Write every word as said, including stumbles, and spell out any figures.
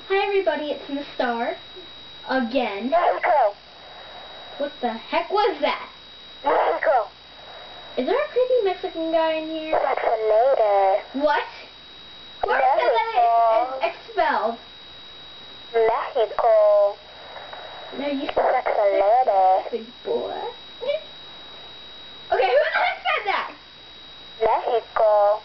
Hi everybody, it's Miss Star. Again. Mexico. What the heck was that? Mexico. Is there a creepy Mexican guy in here? That's for later. What? Where is that it's expelled? Mexico. No, you said That's for later. big boy. Okay, who the heck said that? Mexico.